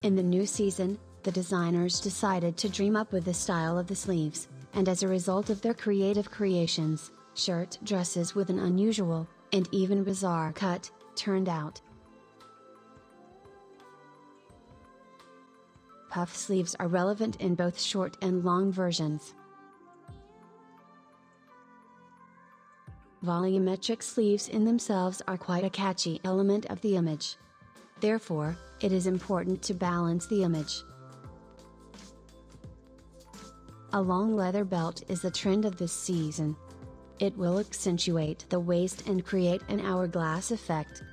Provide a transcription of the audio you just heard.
In the new season, the designers decided to dream up with the style of the sleeves, and as a result of their creative creations, shirt dresses with an unusual, and even bizarre cut, turned out. Puff sleeves are relevant in both short and long versions. Volumetric sleeves in themselves are quite a catchy element of the image. Therefore, it is important to balance the image. A long leather belt is the trend of this season. It will accentuate the waist and create an hourglass effect,